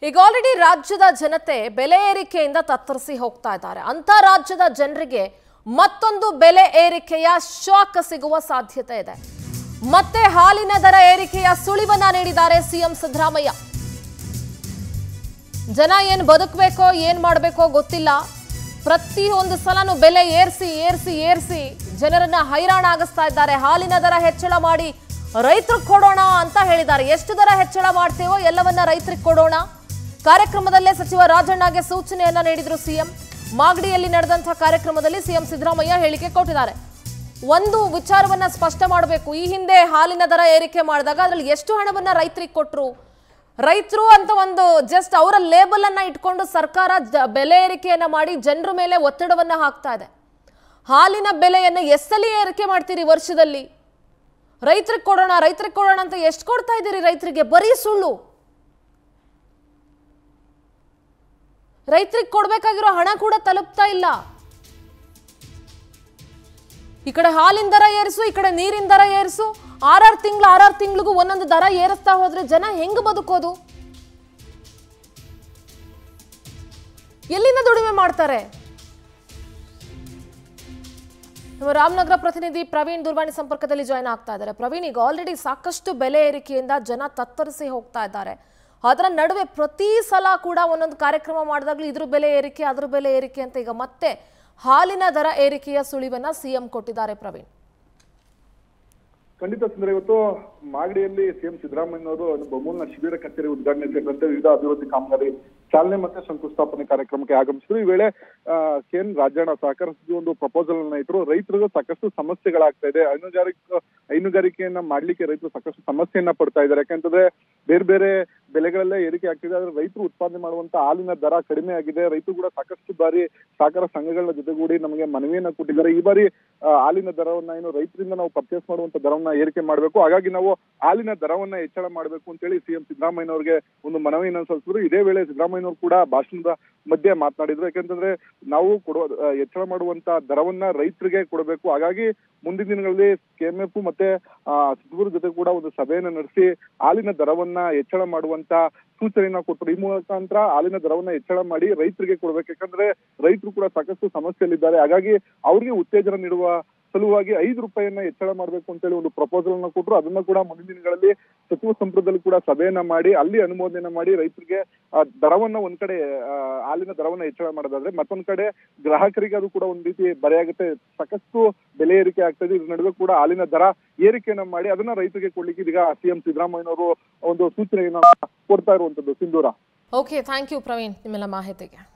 ಈಗ ಆಲ್ರೆಡಿ ರಾಜ್ಯದ ಜನತೆ ಬೆಲೆ ಏರಿಕೆಯಿಂದ ತತ್ತರಿಸಿ ಹೋಗ್ತಾ ಇದ್ದಾರೆ. ಅಂತ ರಾಜ್ಯದ ಜನರಿಗೆ ಮತ್ತೊಂದು ಬೆಲೆ ಏರಿಕೆಯ ಶಾಕ್ ಸಿಗುವ ಸಾಧ್ಯತೆ ಇದೆ. ಮತ್ತೆ ಹಾಲಿನ ದರ ಏರಿಕೆಯ ಸುಳಿವನ್ನ ನೀಡಿದ್ದಾರೆ ಸಿಎಂ ಸಿದ್ದರಾಮಯ್ಯ. ಜನ ಏನು ಬದುಕಬೇಕೋ ಏನು ಮಾಡಬೇಕೋ ಗೊತ್ತಿಲ್ಲ. ಪ್ರತಿಯೊಂದು ಸಲನೂ ಬೆಲೆ ಏರಿಸಿ ಜನರನ್ನ ಹೈರಾಣಾಗಿಸ್ತಾ ಇದ್ದಾರೆ. ಹಾಲಿನ ದರ ಹೆಚ್ಚಳ ಮಾಡಿ ರೈತರಿಗೆ ಕೊಡೋಣ ಅಂತ ಹೇಳಿದ್ದಾರೆ. ಎಷ್ಟು ದರ ಹೆಚ್ಚಳ ಮಾಡ್ತೇವೋ ಎಲ್ಲವನ್ನ ರೈತರಿಗೆ ಕೊಡೋಣ. ಕಾರ್ಯಕ್ರಮದಲ್ಲೇ ಸಚಿವ ರಾಜಣ್ಣಗೆ ಸೂಚನೆಯನ್ನ ನೀಡಿದ್ರು ಸಿಎಂ. ಮಾಗಡಿಯಲ್ಲಿ ನಡೆದಂತಹ ಕಾರ್ಯಕ್ರಮದಲ್ಲಿ ಸಿಎಂ ಸಿದ್ದರಾಮಯ್ಯ ಹೇಳಿಕೆ ಕೊಟ್ಟಿದ್ದಾರೆ. ಒಂದು ವಿಚಾರವನ್ನ ಸ್ಪಷ್ಟ ಮಾಡಬೇಕು. ಈ ಹಿಂದೆ ಹಾಲಿನ ದರ ಏರಿಕೆ ಮಾಡಿದಾಗ ಅದರಲ್ಲಿ ಎಷ್ಟು ಹಣವನ್ನ ರೈತರಿಗೆ ಕೊಟ್ಟರು, ರೈತರು ಅಂತ ಒಂದು ಜಸ್ಟ್ ಅವರ ಲೇಬಲ್ ಅನ್ನ ಇಟ್ಕೊಂಡು ಸರ್ಕಾರ ಬೆಲೆ ಏರಿಕೆಯನ್ನ ಮಾಡಿ ಜನರ ಮೇಲೆ ಒತ್ತಡವನ್ನ ಹಾಕ್ತಾ ಇದೆ. ಹಾಲಿನ ಬೆಲೆಯನ್ನು ಎಷ್ಟಲ್ಲಿ ಏರಿಕೆ ಮಾಡ್ತೀರಿ ವರ್ಷದಲ್ಲಿ? ರೈತರಿಗೆ ಕೊಡೋಣ ಅಂತ ಎಷ್ಟು ಕೊಡ್ತಾ ಇದ್ದೀರಿ ರೈತರಿಗೆ? ಬರೀ ಸುಳ್ಳು. ರೈತರಿಗೆ ಕೊಡ್ಬೇಕಾಗಿರೋ ಹಣ ಕೂಡ ತಲುಪ್ತಾ ಇಲ್ಲ. ಈ ಕಡೆ ಹಾಲಿನ ದರ ಏರಿಸು, ಈ ಕಡೆ ನೀರಿನ ದರ ಏರಿಸು. 6 ತಿಂಗಳಿಗೂ ಒಂದೊಂದು ದರ ಏರಿಸ್ತಾ ಹೋದ್ರೆ ಜನ ಹೆಂಗ್ ಬದುಕೋದು? ಎಲ್ಲಿಂದ ದುಡಿಮೆ ಮಾಡ್ತಾರೆ? ನಮ್ಮ ರಾಮನಗರ ಪ್ರತಿನಿಧಿ ಪ್ರವೀಣ್ ದೂರವಾಣಿ ಸಂಪರ್ಕದಲ್ಲಿ ಜಾಯ್ನ್ ಆಗ್ತಾ ಇದ್ದಾರೆ. ಪ್ರವೀಣ್, ಈಗ ಆಲ್ರೆಡಿ ಸಾಕಷ್ಟು ಬೆಲೆ ಏರಿಕೆಯಿಂದ ಜನ ತತ್ತರಿಸಿ ಹೋಗ್ತಾ ಇದ್ದಾರೆ. ಅದರ ನಡುವೆ ಪ್ರತಿ ಸಲ ಕೂಡ ಒಂದೊಂದು ಕಾರ್ಯಕ್ರಮ ಮಾಡಿದಾಗಲೂ ಇದ್ರ ಬೆಲೆ ಏರಿಕೆ ಅದ್ರ ಬೆಲೆ ಏರಿಕೆ ಅಂತ ಈಗ ಮತ್ತೆ ಹಾಲಿನ ದರ ಏರಿಕೆಯ ಸುಳಿವನ್ನ ಸಿಎಂ ಕೊಟ್ಟಿದ್ದಾರೆ. ಪ್ರವೀಣ್, ಖಂಡಿತ ಸುಂದರ, ಇವತ್ತು ಮಾಗಡಿಯಲ್ಲಿ ಸಿಎಂ ಸಿದ್ದರಾಮಯ್ಯನವರು ಬಹುಮೂಲ್ನ ಶಿಬಿರ ಕಚೇರಿ ಉದ್ಘಾಟನೆ ಸೇರಿದಂತೆ ವಿವಿಧ ಅಭಿವೃದ್ಧಿ ಕಾಮಗಾರಿ ಚಾಲನೆ ಮತ್ತೆ ಶಂಕುಸ್ಥಾಪನೆ ಕಾರ್ಯಕ್ರಮಕ್ಕೆ ಆಗಮಿಸಿದ್ರು. ಈ ವೇಳೆ ಕೆಎನ್ ರಾಜಣ್ಣ ಸಹಕಾರ ಸಚಿವ ಒಂದು ಪ್ರಪೋಸಲ್ ಅನ್ನ ಇಟ್ಟರು. ರೈತರಿಗೂ ಸಾಕಷ್ಟು ಸಮಸ್ಯೆಗಳಾಗ್ತಾ ಇದೆ. ಹೈನುಗಾರಿಕೆಯನ್ನ ಮಾಡ್ಲಿಕ್ಕೆ ರೈತರು ಸಾಕಷ್ಟು ಸಮಸ್ಯೆಯನ್ನ ಪಡ್ತಾ ಇದ್ದಾರೆ. ಯಾಕಂತಂದ್ರೆ ಬೇರೆ ಬೇರೆ ಬೆಲೆಗಳೆಲ್ಲ ಏರಿಕೆ ಆಗ್ತಿದೆ. ಆದ್ರೆ ರೈತರು ಉತ್ಪಾದನೆ ಮಾಡುವಂತ ಹಾಲಿನ ದರ ಕಡಿಮೆ ಆಗಿದೆ. ರೈತರು ಕೂಡ ಸಾಕಷ್ಟು ಬಾರಿ ಸಹಕಾರ ಸಂಘಗಳ ಜೊತೆಗೂಡಿ ನಮಗೆ ಮನವಿಯನ್ನ ಕೊಟ್ಟಿದ್ದಾರೆ. ಈ ಬಾರಿ ಹಾಲಿನ ದರವನ್ನ ಏನು ರೈತರಿಂದ ನಾವು ಪರ್ಚೇಸ್ ಮಾಡುವಂತ ದರವನ್ನ ಏರಿಕೆ ಮಾಡಬೇಕು, ಹಾಗಾಗಿ ನಾವು ಹಾಲಿನ ದರವನ್ನ ಹೆಚ್ಚಳ ಮಾಡಬೇಕು ಅಂತ ಹೇಳಿ ಸಿಎಂ ಸಿದ್ದರಾಮಯ್ಯನವರಿಗೆ ಒಂದು ಮನವಿಯನ್ನ ಸಲ್ಲಿಸಿದ್ರು. ಇದೇ ವೇಳೆ ಸಿದ್ದರಾಮಯ್ಯನವರು ಕೂಡ ಭಾಷಣದ ಮಧ್ಯೆ ಮಾತನಾಡಿದ್ರು. ಯಾಕಂತಂದ್ರೆ ನಾವು ಹೆಚ್ಚಳ ಮಾಡುವಂತ ದರವನ್ನ ರೈತರಿಗೆ ಕೊಡಬೇಕು, ಹಾಗಾಗಿ ಮುಂದಿನ ದಿನಗಳಲ್ಲಿ ಕೆಎಂಎಫ್ ಮತ್ತೆ ಸಚಿವರ ಜೊತೆ ಕೂಡ ಒಂದು ಸಭೆಯನ್ನ ನಡೆಸಿ ಹಾಲಿನ ದರವನ್ನ ಹೆಚ್ಚಳ ಮಾಡುವಂತ ಸೂಚನೆಯನ್ನ ಕೊಟ್ಟರು. ಈ ಮುಖಾಂತರ ಹಾಲಿನ ದರವನ್ನ ಹೆಚ್ಚಳ ಮಾಡಿ ರೈತರಿಗೆ ಕೊಡ್ಬೇಕು. ಯಾಕಂದ್ರೆ ರೈತರು ಕೂಡ ಸಾಕಷ್ಟು ಸಮಸ್ಯೆಯಲ್ಲಿದ್ದಾರೆ. ಹಾಗಾಗಿ ಅವ್ರಿಗೆ ಉತ್ತೇಜನ ನೀಡುವ ಸಲುವಾಗಿ 5 ರೂಪಾಯಿಯನ್ನ ಹೆಚ್ಚಳ ಮಾಡಬೇಕು ಅಂತ ಹೇಳಿ ಒಂದು ಪ್ರಪೋಸಲ್ ಅನ್ನ ಕೊಟ್ಟರು. ಅದನ್ನ ಕೂಡ ಮುಂದಿನ ದಿನಗಳಲ್ಲಿ ಸಚಿವ ಸಂಪುಟದಲ್ಲಿ ಕೂಡ ಸಭೆಯನ್ನ ಮಾಡಿ ಅಲ್ಲಿ ಅನುಮೋದನೆ ಮಾಡಿ ರೈತರಿಗೆ ದರವನ್ನ ಒಂದ್ ಕಡೆ ಹಾಲಿನ ದರವನ್ನ ಹೆಚ್ಚಳ ಮಾಡೋದಾದ್ರೆ ಮತ್ತೊಂದ್ ಕಡೆ ಗ್ರಾಹಕರಿಗೆ ಅದು ಕೂಡ ಒಂದ್ ರೀತಿ ಬರೆಯಾಗುತ್ತೆ. ಸಾಕಷ್ಟು ಬೆಲೆ ಏರಿಕೆ ಆಗ್ತದೆ. ಇದ್ರ ನಡುವೆ ಕೂಡ ಹಾಲಿನ ದರ ಏರಿಕೆಯನ್ನ ಮಾಡಿ ಅದನ್ನ ರೈತರಿಗೆ ಕೊಡ್ಲಿಕ್ಕೆ ಇದೀಗ ಸಿಎಂ ಸಿದ್ದರಾಮಯ್ಯನವರು ಒಂದು ಸೂಚನೆಯನ್ನ ಕೊಡ್ತಾ ಇರುವಂತದ್ದು. ಸಿಂಧೂರ. ಓಕೆ, ಥ್ಯಾಂಕ್ ಯು ಪ್ರವೀಣ್ ನಿಮ್ಮೆಲ್ಲ ಮಾಹಿತಿಗೆ.